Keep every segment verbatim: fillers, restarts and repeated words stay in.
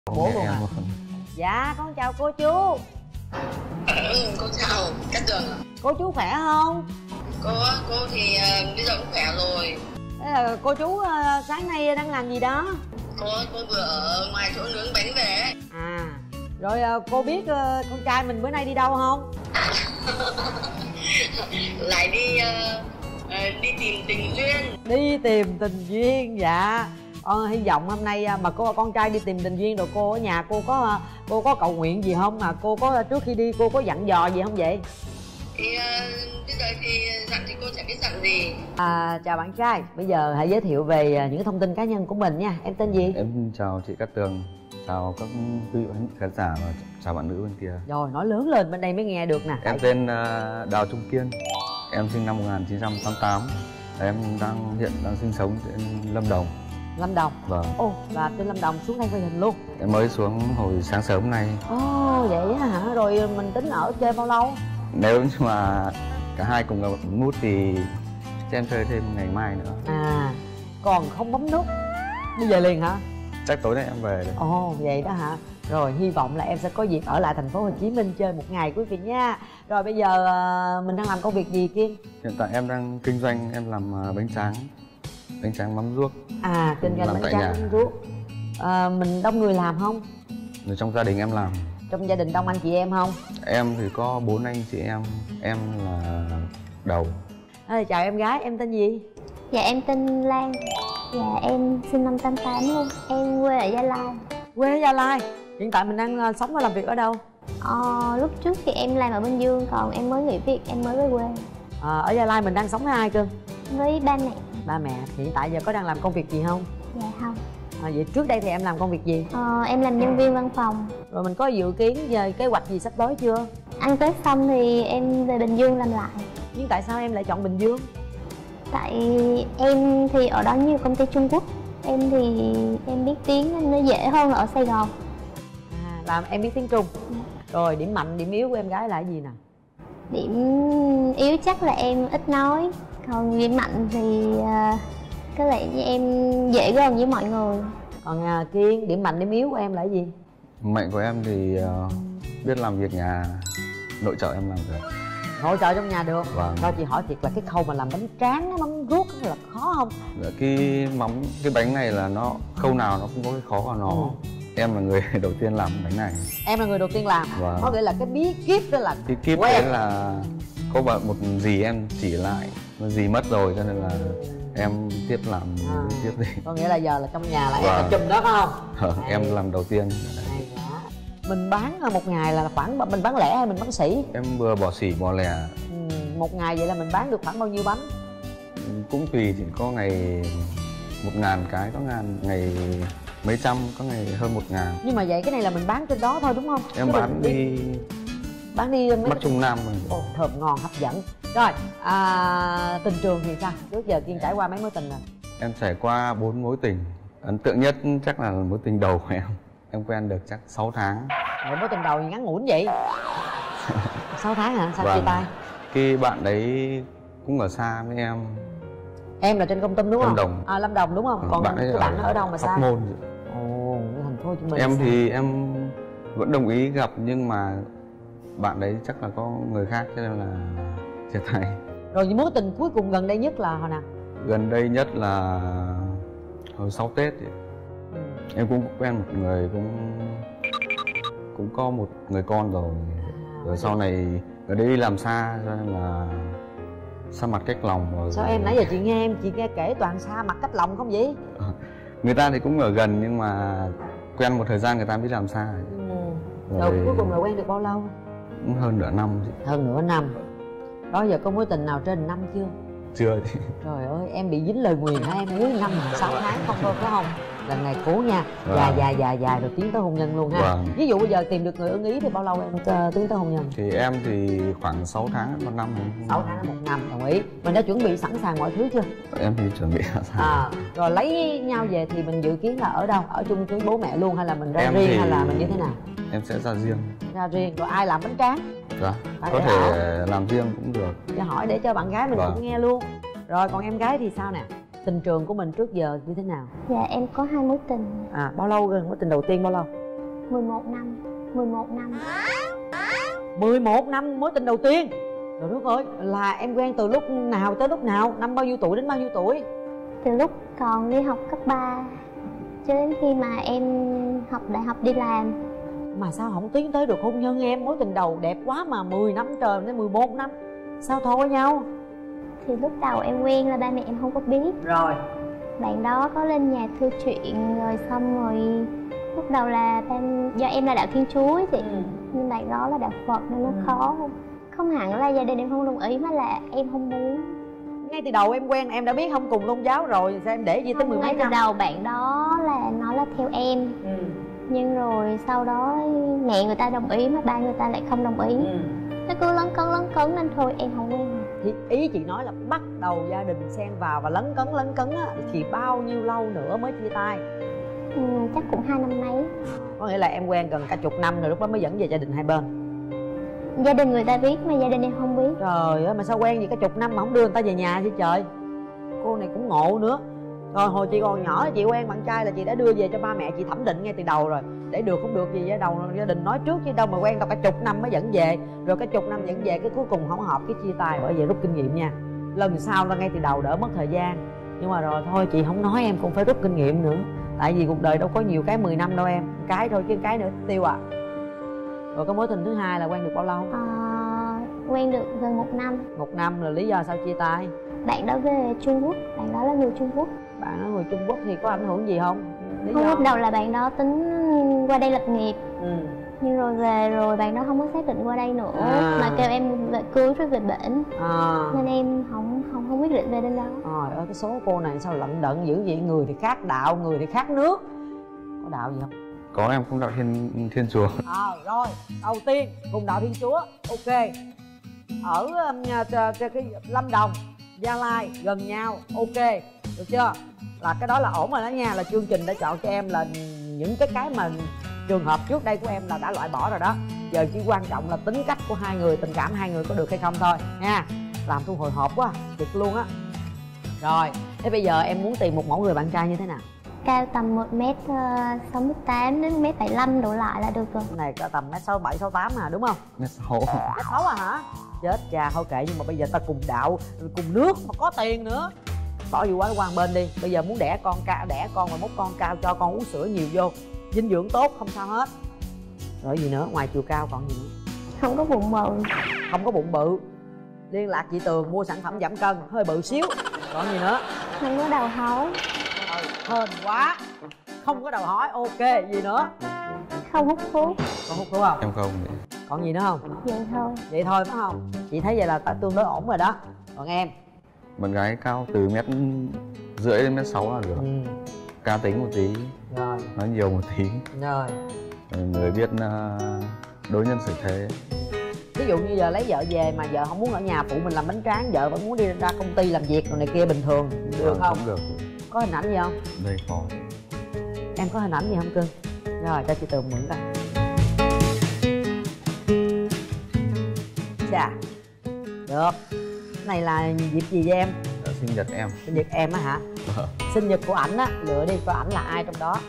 Bố luôn à? Dạ con chào cô chú. Ừ, cô chào Cát Tường. Cô chú khỏe không? Cô cô thì uh, bây giờ cũng khỏe rồi. Thế là cô chú uh, sáng nay đang làm gì đó? Cô cô vừa ở ngoài chỗ nướng bánh về ấy. À rồi uh, cô biết uh, con trai mình bữa nay đi đâu không? Lại đi uh, uh, đi tìm tình duyên. Đi tìm tình duyên, dạ. Ờ, hy vọng hôm nay mà cô con trai đi tìm tình duyên rồi cô ở nhà cô có cô có cầu nguyện gì không, mà cô có trước khi đi cô có dặn dò gì không vậy? Thì uh, bây giờ thì dặn thì cô chẳng biết dặn gì. À, chào bạn trai, bây giờ hãy giới thiệu về những thông tin cá nhân của mình nha. Em tên gì? Em chào chị Cát Tường, chào các quý vị khán giả và chào bạn nữ bên kia. Rồi nói lớn lên bên đây mới nghe được nè. Em tên uh, Đào Trung Kiên, em sinh năm một nghìn chín trăm tám mươi tám. Em đang hiện đang sinh sống trên Lâm Đồng. Lâm Đồng. Vâng. Ồ, là trên Lâm Đồng xuống đây quay hình luôn. Em mới xuống hồi sáng sớm nay. Ồ, vậy hả? Rồi mình tính ở chơi bao lâu? Nếu như mà cả hai cùng gặp nút thì cho em chơi thêm ngày mai nữa. À, còn không bấm nút đi về liền hả? Chắc tối nay em về rồi. Ồ, vậy đó hả? Rồi hy vọng là em sẽ có dịp ở lại thành phố Hồ Chí Minh chơi một ngày quý vị nha. Rồi bây giờ mình đang làm công việc gì Kiên? Hiện tại em đang kinh doanh, em làm bánh tráng, bánh tráng mắm ruốc. À, kinh doanh bánh tráng mắm ruốc. À, mình đông người làm không? Người trong gia đình em làm. Trong gia đình đông anh chị em không? Em thì có bốn anh chị em, em là đầu. À, chào em gái, em tên gì? Dạ em tên Lan. Dạ em sinh năm tám tám luôn. Em quê ở Gia Lai. Quê ở Gia Lai. Hiện tại mình đang sống và làm việc ở đâu? Ờ, lúc trước thì em làm ở Bình Dương, còn em mới nghỉ việc, em mới về quê. À, ở Gia Lai mình đang sống với ai cơ? Với ba mẹ. Ba mẹ. Hiện tại giờ có đang làm công việc gì không? Dạ không. À, vậy trước đây thì em làm công việc gì? Ờ, em làm nhân viên văn phòng. Rồi mình có dự kiến về kế hoạch gì sắp tới chưa? Ăn Tết xong thì em về Bình Dương làm lại. Nhưng tại sao em lại chọn Bình Dương? Tại em thì ở đó nhiều công ty Trung Quốc. Em thì em biết tiếng nên nó dễ hơn là ở Sài Gòn. À, làm em biết tiếng Trung. Dạ. Rồi điểm mạnh, điểm yếu của em gái là cái gì nè? Điểm yếu chắc là em ít nói. Còn điểm mạnh thì uh, có lẽ như em dễ gần với mọi người. Còn à, Kiên, điểm mạnh điểm yếu của em là cái gì? Mạnh của em thì uh, biết làm việc nhà, nội trợ em làm được. Hỗ trợ trong nhà được. Vâng. Thôi chị hỏi thiệt là cái khâu mà làm bánh tráng, mắm ruốc là khó không? Cái mắm, cái bánh này là nó khâu nào nó cũng có cái khó của nó. Ừ. Em là người đầu tiên làm bánh này. Em là người đầu tiên làm. Vâng. Có nghĩa là cái bí kíp đó là cái kíp đấy là có một dì em chỉ lại, dì mất rồi cho nên là em tiếp làm à. tiếp đi. Có nghĩa là giờ là trong nhà là vâng. em là chùm đó phải không? Ờ, em làm đầu tiên. Hay quá. Mình bán một ngày là khoảng mình bán lẻ hay mình bán sỉ? Em vừa bỏ sỉ bỏ lẻ. Ừ, một ngày vậy là mình bán được khoảng bao nhiêu bánh? Cũng tùy, chỉ có ngày một ngàn cái, có ngàn ngày mấy trăm, có ngày hơn một ngàn. Nhưng mà vậy cái này là mình bán trên đó thôi đúng không? Em chứ bán đi, đi bán đi mấy Bắc Trung Nam rồi. Ồ, thơm ngon hấp dẫn. Rồi à, tình trường thì sao? Trước giờ Kiên trải qua mấy mối tình rồi? Em trải qua bốn mối tình. Ấn tượng nhất chắc là mối tình đầu của em. Em quen được chắc sáu tháng. Rồi mối tình đầu thì ngắn ngủn vậy? sáu tháng hả? Sao vâng. chia tay? Cái bạn đấy cũng ở xa với em. Em là trên Kon Tum đúng không? Lâm Đồng. À, Lâm Đồng đúng không? Còn bạn cái bạn nó ở đâu mà xa? Hóc Môn. Ồ, thành phố Hồ Chí Minh. Em thì em vẫn đồng ý gặp nhưng mà bạn đấy chắc là có người khác cho nên là chia tay. Rồi những mối tình cuối cùng gần đây nhất là hồi nào? Gần đây nhất là hồi sau Tết thì ừ. Em cũng quen một người cũng cũng có một người con rồi. À, rồi sau này ở đây đi làm xa cho nên là xa mặt cách lòng rồi. Sao em nãy giờ chị nghe em chị nghe kể toàn xa mặt cách lòng không vậy? Người ta thì cũng ở gần nhưng mà quen một thời gian người ta mới làm xa. Ừ. Rồi, rồi cuối cùng là quen được bao lâu? Cũng hơn nửa năm chứ. Hơn nửa năm. Đó giờ có mối tình nào trên năm chưa? Chưa thì. Trời ơi em bị dính lời nguyền hả em? Dưới năm sáu tháng không thôi phải không? Lần này cố nha. Vâng. Dài dài dài dài rồi tiến tới hôn nhân luôn ha. Vâng. Ví dụ bây giờ tìm được người ưng ý thì bao lâu em uh, tiến tới hôn nhân? Thì em thì khoảng sáu tháng một năm. sáu tháng một năm, đồng ý. Mình đã chuẩn bị sẵn sàng mọi thứ chưa? Em thì chuẩn bị sẵn sàng. À, rồi lấy nhau về thì mình dự kiến là ở đâu? Ở chung với bố mẹ luôn hay là mình ra em riêng thì... hay là mình như thế nào? Em sẽ ra riêng. Ra riêng, rồi ai làm bánh tráng? Dạ, à, có thể hỏi. làm riêng cũng được. Cho hỏi để cho bạn gái mình vâng. cũng nghe luôn. Rồi còn em gái thì sao nè? Tình trường của mình trước giờ như thế nào? Dạ em có hai mối tình. À bao lâu rồi? Mối tình đầu tiên bao lâu? mười một năm. mười một năm. mười một năm mối tình đầu tiên. Trời đất ơi, là em quen từ lúc nào tới lúc nào? Năm bao nhiêu tuổi đến bao nhiêu tuổi? Từ lúc còn đi học cấp ba cho đến khi mà em học đại học đi làm. Mà sao không tiến tới được hôn nhân em? Mối tình đầu đẹp quá mà, mười năm trời đến mười một năm. Sao thôi nhau? Thì lúc đầu em quen là ba mẹ em không có biết. Rồi. Bạn đó có lên nhà thưa chuyện rồi xong rồi lúc đầu là em, do em là đạo Thiên Chúa ấy chị, ừ. nhưng bạn đó là đạo Phật nên nó ừ. khó. Không hẳn là gia đình em không đồng ý mà là em không muốn. Ngay từ đầu em quen em đã biết không cùng tôn giáo rồi, sao em để gì tới mười mấy năm? Ngay từ đầu bạn đó là nó là theo em, ừ. nhưng rồi sau đó mẹ người ta đồng ý mà ba người ta lại không đồng ý, ừ. nó cứ lấn cấn lấn cấn nên thôi em không quen. Thì ý chị nói là bắt đầu gia đình xen vào và lấn cấn lấn cấn á, thì bao nhiêu lâu nữa mới chia tay? Ừ, chắc cũng hai năm mấy. Có nghĩa là em quen gần cả chục năm rồi lúc đó mới dẫn về gia đình hai bên. Gia đình người ta biết mà gia đình em không biết. Trời ơi, mà sao quen gì cả chục năm mà không đưa người ta về nhà chứ trời. Cô này cũng ngộ nữa. Rồi hồi chị còn nhỏ chị quen bạn trai là chị đã đưa về cho ba mẹ chị thẩm định ngay từ đầu rồi. Để được không được gì với đầu gia đình nói trước chứ đâu mà quen tao cả chục năm mới dẫn về. Rồi cái chục năm dẫn về cái cuối cùng không hợp cái chia tay. Bởi vậy rút kinh nghiệm nha. Lần sau là ngay từ đầu đỡ mất thời gian. Nhưng mà rồi thôi chị không nói em cũng phải rút kinh nghiệm nữa. Tại vì cuộc đời đâu có nhiều cái mười năm đâu em. Cái thôi chứ cái nữa tiêu à. Rồi cái mối tình thứ hai là quen được bao lâu? À, quen được gần một năm. Một năm là lý do sao chia tay? Bạn đó về Trung Quốc, bạn đó là người Trung Quốc. Bạn đó người Trung Quốc thì có ảnh hưởng gì không? Lý không, do? lúc đầu là bạn đó tính qua đây lập nghiệp, ừ. nhưng rồi về rồi bạn đó không có xác định qua đây nữa, à. mà kêu em về cưới rồi về bển, à. nên em không không không quyết định về bên đó. Trời ơi, cái số cô này sao lận đận dữ vậy? Người thì khác đạo, người thì khác nước. Có đạo gì không? Có, em cũng đạo Thiên Thiên Chúa. À, rồi, đầu tiên cùng đạo Thiên Chúa, ok. Ở uh, cái Lâm Đồng, Gia Lai gần nhau, ok, được chưa? Là cái đó là ổn rồi đó nha, là chương trình đã chọn cho em là những cái cái mà trường hợp trước đây của em là đã loại bỏ rồi đó. Giờ chỉ quan trọng là tính cách của hai người, tình cảm hai người có được hay không thôi nha. Làm tôi hồi hộp quá, thiệt luôn á. Rồi, thế bây giờ em muốn tìm một mẫu người bạn trai như thế nào? Cao tầm một mét sáu mươi tám đến một mét bảy mươi lăm đổ lại là được rồi. Cái này có tầm mét sáu bảy sáu tám à, đúng không? Mét sáu. Mét sáu à hả? Chết cha, thôi kệ, nhưng mà bây giờ ta cùng đạo, cùng nước mà có tiền nữa. Bỏ vô quá quan bên đi. Bây giờ muốn đẻ con cao, đẻ con mà mốt con cao cho con uống sữa nhiều vô, dinh dưỡng tốt không sao hết. Rồi gì nữa, ngoài chiều cao còn gì nữa? Không có bụng bự. Không có bụng bự. Liên lạc chị Tường mua sản phẩm giảm cân hơi bự xíu. Còn gì nữa? Không có đầu hói. Ừ, hên quá. Không có đầu hói, ok. Gì nữa? Không hút thuốc. Không hút thuốc không? Em không. Còn gì nữa không? Vậy thôi. Vậy thôi phải không? Chị thấy vậy là tương đối ổn rồi đó. Còn em? Bạn gái cao từ mét rưỡi đến mét sáu là được. Ừ. Cá tính một tí. Rồi. Nói nhiều một tí. Rồi. Người biết đối nhân xử thế. Ví dụ như giờ lấy vợ về mà vợ không muốn ở nhà phụ mình làm bánh tráng, vợ vẫn muốn đi ra công ty làm việc rồi này kia bình thường, được không? Cũng được. Có hình ảnh gì không? Đây có. Em có hình ảnh gì không cưng? Rồi cho chị Tường mượn coi. Chà. Được. Cái này là dịp gì với em? Dạ, sinh nhật em. Sinh nhật em á hả? Ờ. Sinh nhật của ảnh á, lựa đi coi ảnh là ai trong đó.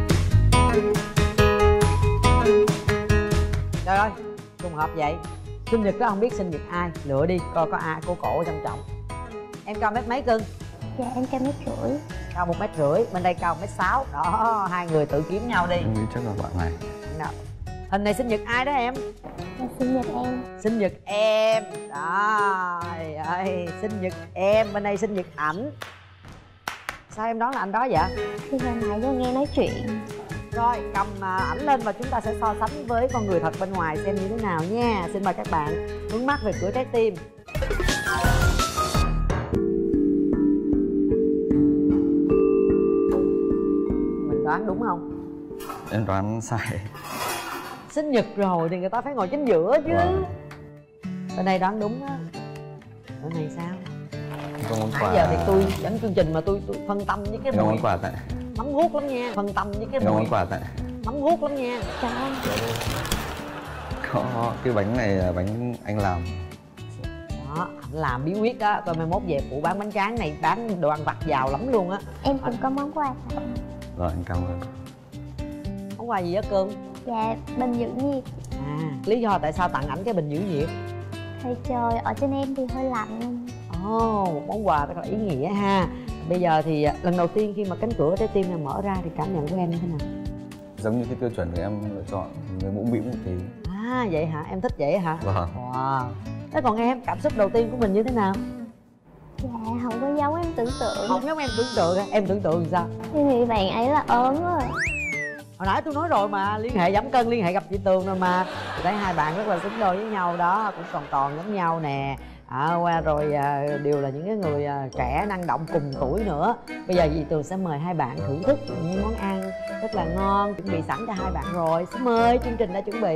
Trời ơi, trùng hợp vậy. Sinh nhật đó không biết sinh nhật ai, lựa đi coi có ai cô cổ trầm trọng. Em cao mét mấy cưng? Dạ em cao mét rưỡi. Cao một mét rưỡi, bên đây cao mét sáu. Đó, hai người tự kiếm nhau đi. Em nghĩ chắc là bạn này. Nào. Hình này sinh nhật ai đó em? Là sinh nhật em. Sinh nhật em. Đó, ơi, sinh nhật em, bên đây sinh nhật ảnh. Sao em đoán là anh đó vậy? Thì hồi nãy giờ nghe nói chuyện. Rồi, cầm ảnh lên và chúng ta sẽ so sánh với con người thật bên ngoài xem như thế nào nha. Xin mời các bạn hướng mắt về cửa trái tim. Mình đoán đúng không? Em đoán sai. Sinh nhật rồi thì người ta phải ngồi chính giữa chứ. Wow. Bên đây đoán đúng á. Bên này sao? Nãy giờ thì tôi dẫn chương trình mà tôi, tôi phân tâm với cái món quà tại mắm guốc lắm nha, phân tâm với cái món quà tại mắm guốc lắm nha. Trời ơi. Có cái bánh này là bánh anh làm. Đó, anh làm bí quyết á, coi mai mốt về phụ bán bánh tráng này, bán đồ ăn vặt giàu lắm luôn á. Em cũng có món quà tặng. Rồi anh cảm ơn. Món quà gì á cưng? Dạ, bình giữ nhiệt. À, lý do tại sao tặng ảnh cái bình giữ nhiệt? Thì trời ở trên em thì hơi lạnh. Ồ, oh, một món quà rất là ý nghĩa ha. Bây giờ thì lần đầu tiên khi mà cánh cửa trái tim này mở ra thì cảm nhận của em như thế nào? Giống như cái tiêu chuẩn của em lựa chọn, người mũm mĩm một tí. À vậy hả, em thích vậy hả? Vâng. Wow. Thế còn em, cảm xúc đầu tiên của mình như thế nào? Dạ, không có giống em tưởng tượng. Không giống em tưởng tượng à? Em tưởng tượng làm sao? Em nghĩ bạn ấy là ốm quá. Hồi nãy tôi nói rồi mà, liên hệ giảm cân, liên hệ gặp chị Tường rồi mà. Tôi thấy hai bạn rất là xứng đôi với nhau đó, cũng còn còn giống nhau nè. À, qua rồi à, đều là những cái người à, trẻ năng động cùng tuổi nữa. Bây giờ chị Tường sẽ mời hai bạn thưởng thức những món ăn rất là ngon chuẩn bị sẵn cho hai bạn rồi. Xin mời, chương trình đã chuẩn bị.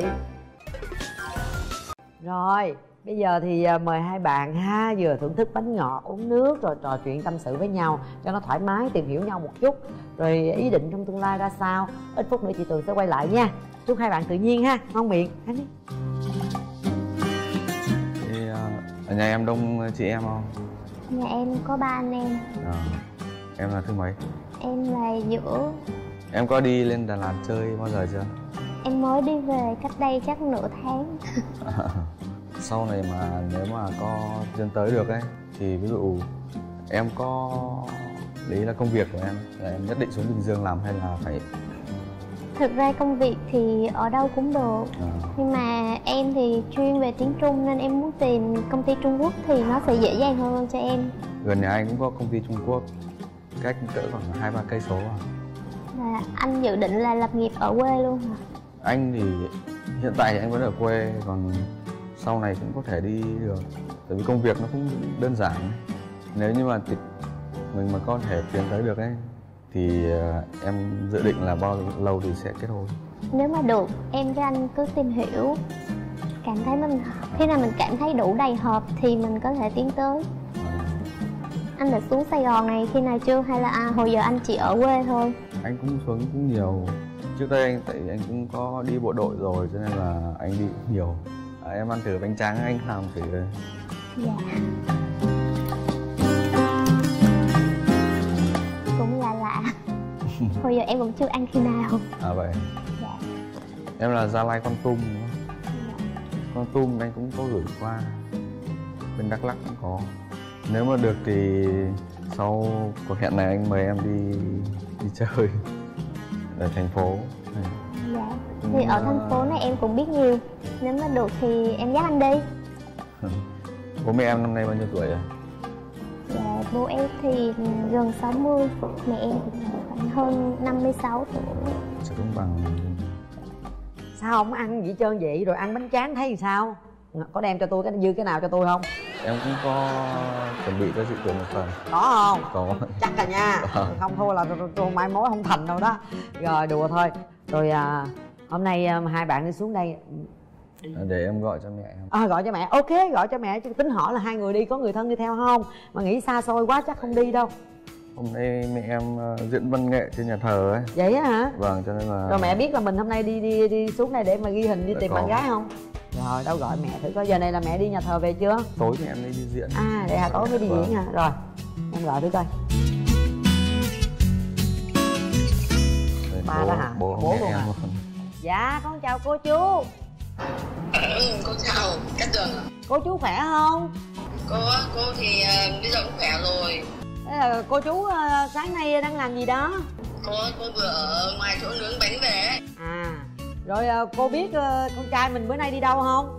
Rồi, bây giờ thì à, mời hai bạn ha, vừa thưởng thức bánh ngọt, uống nước rồi trò chuyện tâm sự với nhau cho nó thoải mái, tìm hiểu nhau một chút. Rồi ý định trong tương lai ra sao. Ít phút nữa chị Tường sẽ quay lại nha. Chúc hai bạn tự nhiên ha, ngon miệng. Ăn đi. Ở nhà em đông chị em không? Nhà em có ba anh em. À, em là thứ mấy? Em là giữa. Em có đi lên Đà Lạt chơi bao giờ chưa? Em mới đi về cách đây chắc nửa tháng. Sau này mà nếu mà có dân tới được ấy thì ví dụ em có đấy là công việc của em là em nhất định xuống Bình Dương làm hay là phải? Thực ra công việc thì ở đâu cũng được. À. Nhưng mà em thì chuyên về tiếng Trung nên em muốn tìm công ty Trung Quốc thì nó sẽ dễ dàng hơn cho em. Gần nhà anh cũng có công ty Trung Quốc, cách cỡ khoảng hai ba cây số à. Là anh dự định là lập nghiệp ở quê luôn hả? Anh thì hiện tại thì anh vẫn ở quê, còn sau này cũng có thể đi được. Tại vì công việc nó cũng đơn giản. Nếu như mà mình mà có thể tiến tới được ấy thì em dự định là bao lâu thì sẽ kết hôn? Nếu mà được, em với anh cứ tìm hiểu. Cảm thấy mình khi nào mình cảm thấy đủ đầy hợp thì mình có thể tiến tới. À. Anh đã xuống Sài Gòn này khi nào chưa hay là à, hồi giờ anh chỉ ở quê thôi? Anh cũng xuống cũng nhiều. Trước đây anh tại anh cũng có đi bộ đội rồi cho nên là anh đi cũng nhiều. À, em ăn thử bánh tráng anh làm thử đây. Dạ. Cũng là lạ. Hồi giờ em cũng chưa ăn khi nào. À vậy. Dạ. Em là Gia Lai Con Tum đúng không? Dạ. Con Tum anh cũng có gửi qua. Bên Đắk Lắk cũng có. Nếu mà được thì sau cuộc hẹn này anh mời em đi đi chơi ở thành phố. Dạ. Thì ở thành phố này em cũng biết nhiều. Nếu mà được thì em dắt anh đi. Bố mẹ em năm nay bao nhiêu tuổi rồi? Dạ, bố em thì gần sáu mươi, mẹ em thì khoảng hơn năm mươi sáu tuổi. Sẽ cũng bằng. Sao không ăn gì trơn vậy, rồi ăn bánh tráng thấy thì sao? Có đem cho tôi cái dư cái nào cho tôi không? Em cũng có chuẩn bị cho chị Tường một phần. Có không? Có. Chắc là nha. À. Không thôi là tôi, tôi mai mối không thành đâu đó. Rồi đùa thôi. Rồi à, hôm nay à, hai bạn đi xuống đây. À, để em gọi cho mẹ em. À, gọi cho mẹ, ok, gọi cho mẹ. Chứ tính hỏi là hai người đi có người thân đi theo không? Mà nghĩ xa xôi quá chắc không đi đâu. Hôm nay mẹ em uh, diễn văn nghệ trên nhà thờ ấy. Vậy á hả? Vâng, cho nên là. Rồi mẹ biết là mình hôm nay đi đi đi xuống đây để mà ghi hình đi Đã tìm có. bạn gái không? Rồi đâu gọi mẹ thử coi, giờ này là mẹ đi nhà thờ về chưa? Tối thì em mới đi diễn. À để hả, tối mới đi vâng. diễn hả? Rồi em gọi thử coi. Rồi, Ba bố, đó hả? Bố, Bố mẹ luôn em. hả? Dạ con chào cô chú. Ừ, cô chào Cát Tường. Cô chú khỏe không? Cô cô thì uh, bây giờ cũng khỏe rồi. Thế là cô chú uh, sáng nay đang làm gì đó? Cô cô vừa ở ngoài chỗ nướng bánh về ấy. À rồi uh, cô biết uh, con trai mình bữa nay đi đâu không?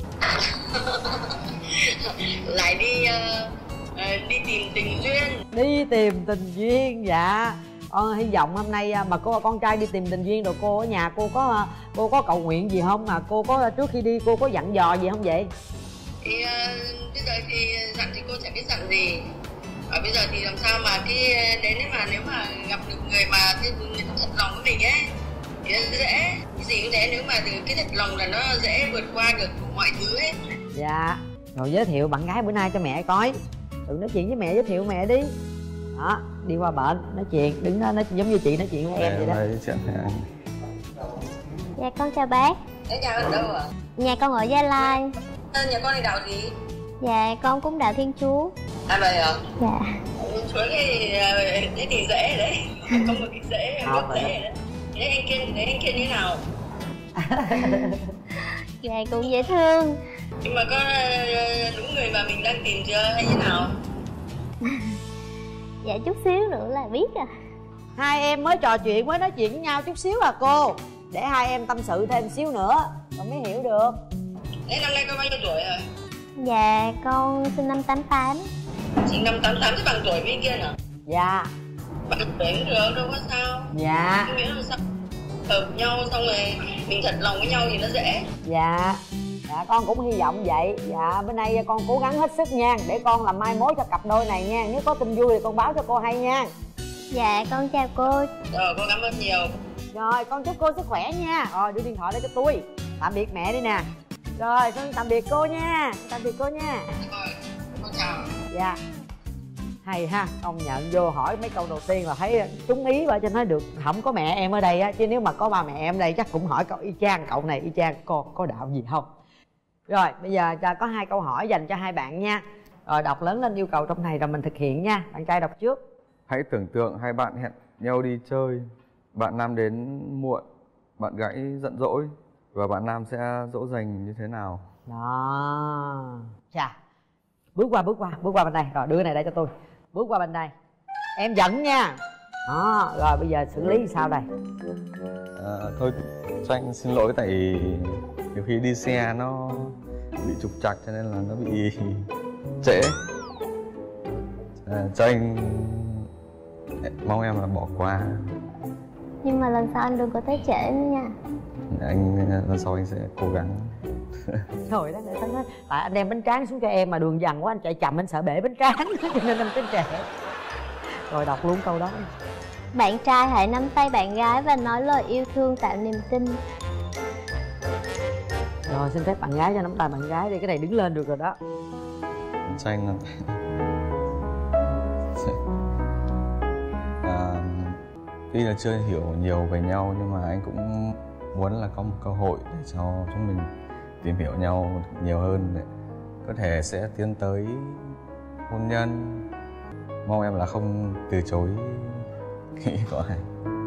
Lại đi uh, uh, đi tìm tình duyên. Đi tìm tình duyên, dạ. Con hy vọng hôm nay mà cô con trai đi tìm tình duyên rồi cô ở nhà cô có cô có cầu nguyện gì không, mà cô có trước khi đi cô có dặn dò gì không vậy? Thì uh, bây giờ thì dặn thì cô chẳng biết dặn gì. Và bây giờ thì làm sao mà cái đến đấy mà nếu mà gặp được người mà cái người ta thật lòng với mình ấy thì nó dễ. Cái gì cũng thế, nếu mà cái thật lòng là nó dễ vượt qua được mọi thứ ấy. Dạ. Rồi giới thiệu bạn gái bữa nay cho mẹ coi. Đừng nói chuyện với mẹ, giới thiệu mẹ đi. Đó, đi qua bệnh nói chuyện, đứng đó nói giống như chị nói chuyện với em vậy đó. Chuyện Dạ con chào bác. Thế nhà ở đâu ạ? Nhà con ở Gia Lai. À, nhà con đi đạo gì? Dạ con cũng đạo Thiên Chúa. À vậy hả? Dạ. Chúa thì thế thì dễ đấy. Không có cái dễ, em rất dễ đấy. Thế anh kia, thế anh kia như nào? Dạ cũng dễ thương. Nhưng mà có uh, đúng người mà mình đang tìm chưa hay như nào? Dạ chút xíu nữa là biết à. Hai em mới trò chuyện, mới nói chuyện với nhau chút xíu à cô. Để hai em tâm sự thêm xíu nữa con mới hiểu được. Thế năm nay con bao nhiêu tuổi rồi? Dạ con sinh năm tám tám. Sinh năm tám tám thì bằng tuổi bên kia hả? Dạ. Bằng tuổi cũng được, đâu có sao. Dạ. Nghĩa là sao? Hợp nhau xong rồi mình thật lòng với nhau thì nó dễ. Dạ. Dạ con cũng hy vọng vậy. Dạ bữa nay con cố gắng hết sức nha, để con làm mai mối cho cặp đôi này nha. Nếu có tin vui thì con báo cho cô hay nha. Dạ con chào cô. Rồi con cảm ơn nhiều. Rồi con chúc cô sức khỏe nha. Rồi đưa điện thoại đây cho tôi. Tạm biệt mẹ đi nè. Rồi con tạm biệt cô nha. Tạm biệt cô nha. Rồi con chào. Dạ. Hay ha, công nhận vô hỏi mấy câu đầu tiên là thấy trúng ý và cho nói được. Không có mẹ em ở đây á, chứ nếu mà có ba mẹ em ở đây chắc cũng hỏi cậu y chang cậu này, y chang con có đạo gì không. Rồi bây giờ có hai câu hỏi dành cho hai bạn nha. Rồi đọc lớn lên yêu cầu trong này rồi mình thực hiện nha. Bạn trai đọc trước. Hãy tưởng tượng hai bạn hẹn nhau đi chơi. Bạn nam đến muộn, bạn gái giận dỗi, và bạn nam sẽ dỗ dành như thế nào? Đó. Chà. Bước qua, bước qua, bước qua bên đây. Rồi đưa cái này đây cho tôi. Bước qua bên đây. Em giận nha. Đó. Rồi bây giờ xử lý sao đây? À, thôi cho anh xin lỗi tại nhiều khi đi xe nó bị trục trặc cho nên là nó bị trễ. À, cho anh mong em là bỏ qua. Nhưng mà lần sau anh đừng có tới trễ nữa nha. Anh lần sau anh sẽ cố gắng. Trời đó, người ta nói tại anh đem bánh tráng xuống cho em mà đường dằn quá anh chạy chậm anh sợ bể bánh tráng cho nên anh tới trễ. Rồi đọc luôn câu đó. Bạn trai hãy nắm tay bạn gái và nói lời yêu thương tạo niềm tin. Rồi xin phép bạn gái cho nắm tay bạn gái đi, cái này đứng lên được rồi đó. Cho anh à, tuy là chưa hiểu nhiều về nhau nhưng mà anh cũng muốn là có một cơ hội để cho chúng mình tìm hiểu nhau nhiều hơn để có thể sẽ tiến tới hôn nhân. Mong em là không từ chối nghĩ của anh.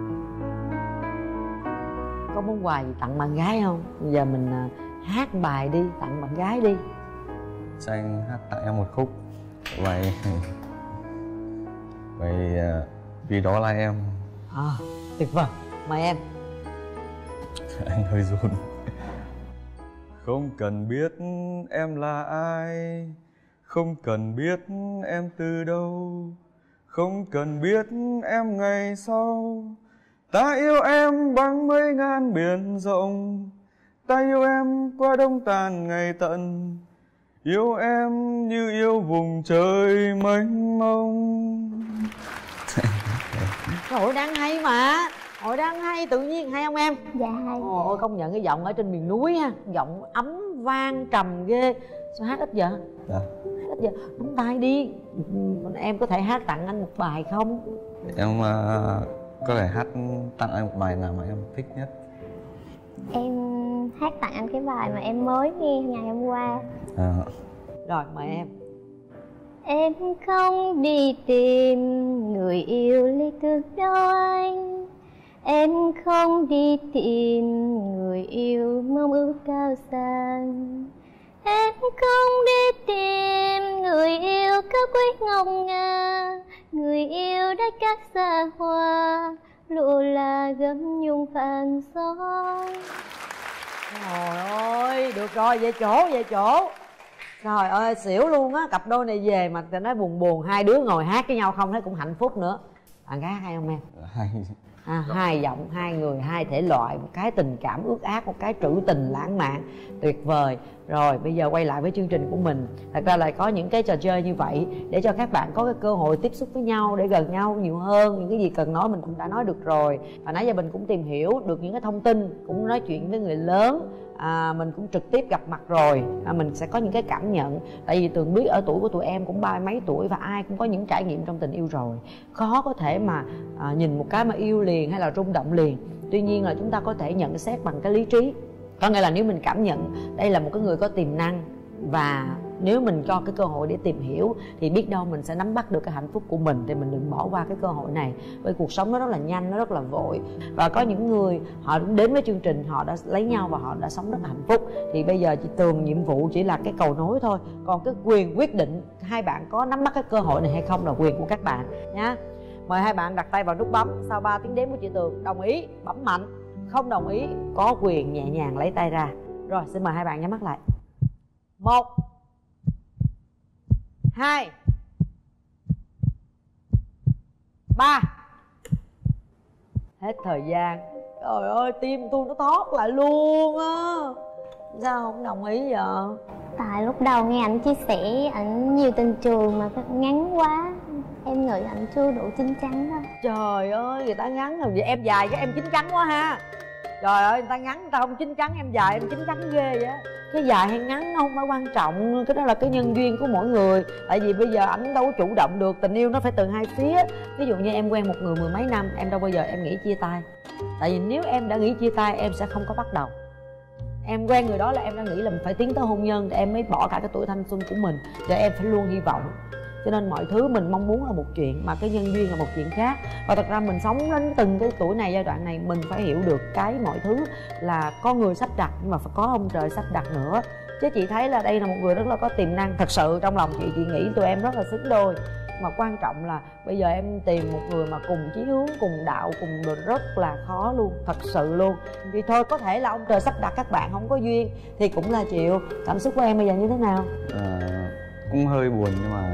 Có món quà gì tặng bạn gái không? Bây giờ mình hát bài đi, tặng bạn gái đi. Cho anh hát tặng em một khúc bài bài Vì Đó Là Em. À, tuyệt vời, mời em. Anh hơi run. Không cần biết em là ai, không cần biết em từ đâu, không cần biết em ngày sau. Ta yêu em bằng mấy ngàn biển rộng, ta yêu em qua đông tàn ngày tận, yêu em như yêu vùng trời mênh mông. Ôi đang hay mà. Ôi đang hay, tự nhiên hay không em? Dạ hay. Ôi công nhận cái giọng ở trên miền núi ha, giọng ấm vang trầm ghê. Sao hát ít vậy? Dạ. Hát ít vậy, nắm tay đi. Em có thể hát tặng anh một bài không? Em uh, có thể hát tặng anh một bài nào mà em thích nhất. Em hát tặng anh cái bài mà em mới nghe ngày hôm qua. À. Rồi mời em. Em không đi tìm người yêu lý tưởng đâu anh, em không đi tìm người yêu mong ước cao sang, em không đi tìm người yêu cao quý ngọc ngà, người yêu đất cát xa hoa, lụa là gấm nhung phàn gió. Trời ơi, được rồi, về chỗ, về chỗ. Trời ơi, xỉu luôn á, cặp đôi này về mà ta nói buồn buồn, hai đứa ngồi hát với nhau không thấy cũng hạnh phúc nữa. Bạn gái hay không em? Hay. À, hai giọng, hai người, hai thể loại, một cái tình cảm ướt át, một cái trữ tình lãng mạn, tuyệt vời. Rồi bây giờ quay lại với chương trình của mình. Thật ra là có những cái trò chơi như vậy để cho các bạn có cái cơ hội tiếp xúc với nhau, để gần nhau nhiều hơn. Những cái gì cần nói mình cũng đã nói được rồi. Và nãy giờ mình cũng tìm hiểu được những cái thông tin, cũng nói chuyện với người lớn. À, mình cũng trực tiếp gặp mặt rồi, à, mình sẽ có những cái cảm nhận. Tại vì Tường biết ở tuổi của tụi em cũng ba mấy tuổi và ai cũng có những trải nghiệm trong tình yêu rồi, khó có thể mà à, nhìn một cái mà yêu liền hay là rung động liền. Tuy nhiên là chúng ta có thể nhận xét bằng cái lý trí, có nghĩa là nếu mình cảm nhận đây là một cái người có tiềm năng và Nếu mình cho cái cơ hội để tìm hiểu thì biết đâu mình sẽ nắm bắt được cái hạnh phúc của mình, thì mình đừng bỏ qua cái cơ hội này. Bởi cuộc sống nó rất là nhanh, nó rất là vội. Và có những người họ đến với chương trình, họ đã lấy nhau và họ đã sống rất là hạnh phúc. Thì bây giờ chị Tường nhiệm vụ chỉ là cái cầu nối thôi. Còn cái quyền quyết định hai bạn có nắm bắt cái cơ hội này hay không là quyền của các bạn nhá. Mời hai bạn đặt tay vào nút bấm. Sau ba tiếng đếm của chị Tường, đồng ý bấm mạnh, không đồng ý có quyền nhẹ nhàng lấy tay ra. Rồi xin mời hai bạn nhắm mắt lại. Một, hai, ba. Hết thời gian. Trời ơi, tim tôi nó thoát lại luôn á. Sao không đồng ý vậy? Tại lúc đầu nghe anh chia sẻ ảnh nhiều tình trường mà ngắn quá, em nghĩ ảnh chưa đủ chín chắn đâu. Trời ơi, người ta ngắn rồi, vậy em dài cái em chín chắn quá ha. Trời ơi, người ta ngắn người ta không chín chắn, em dài em chín chắn ghê vậy. Cái dài hay ngắn nó không phải quan trọng, cái đó là cái nhân duyên của mỗi người. Tại vì bây giờ ảnh đâu có chủ động được, tình yêu nó phải từ hai phía. Ví dụ như em quen một người mười mấy năm, em đâu bao giờ em nghĩ chia tay. Tại vì nếu em đã nghĩ chia tay em sẽ không có bắt đầu. Em quen người đó là em đã nghĩ là mình phải tiến tới hôn nhân, em mới bỏ cả cái tuổi thanh xuân của mình. Và em phải luôn hy vọng. Cho nên mọi thứ mình mong muốn là một chuyện, mà cái nhân duyên là một chuyện khác. Và thật ra mình sống đến từng cái tuổi này, giai đoạn này, mình phải hiểu được cái mọi thứ là con người sắp đặt, nhưng mà phải có ông trời sắp đặt nữa. Chứ chị thấy là đây là một người rất là có tiềm năng. Thật sự trong lòng chị, chị nghĩ tụi em rất là xứng đôi. Mà quan trọng là bây giờ em tìm một người mà cùng chí hướng, cùng đạo, cùng đồ rất là khó luôn. Thật sự luôn. Thì thôi, có thể là ông trời sắp đặt các bạn không có duyên thì cũng là chịu. Cảm xúc của em bây giờ như thế nào? À, cũng hơi buồn nhưng mà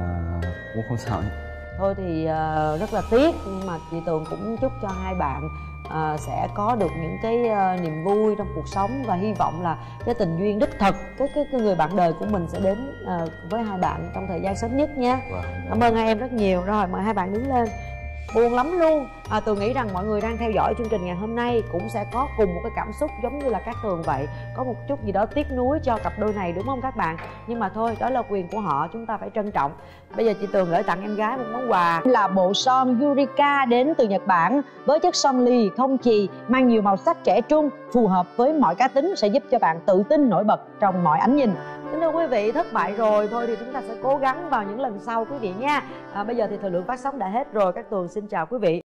cũng không sao. Thôi thì uh, rất là tiếc, nhưng mà chị Tường cũng chúc cho hai bạn uh, sẽ có được những cái uh, niềm vui trong cuộc sống. Và hy vọng là cái tình duyên đích thực, cái, cái, cái người bạn đời của mình sẽ đến uh, với hai bạn trong thời gian sớm nhất nha. Wow. Cảm ơn hai em rất nhiều. Rồi mời hai bạn đứng lên. Buồn lắm luôn. à, Tường nghĩ rằng mọi người đang theo dõi chương trình ngày hôm nay cũng sẽ có cùng một cái cảm xúc giống như là các Tường vậy. Có một chút gì đó tiếc nuối cho cặp đôi này, đúng không các bạn? Nhưng mà thôi, đó là quyền của họ, chúng ta phải trân trọng. Bây giờ chị Tường gửi tặng em gái một món quà là bộ son Yurika đến từ Nhật Bản, với chất son lì không chì, mang nhiều màu sắc trẻ trung, phù hợp với mọi cá tính, sẽ giúp cho bạn tự tin nổi bật trong mọi ánh nhìn. Kính thưa quý vị, thất bại rồi thôi thì chúng ta sẽ cố gắng vào những lần sau quý vị nha. à, Bây giờ thì thời lượng phát sóng đã hết rồi. Các Tường xin chào quý vị.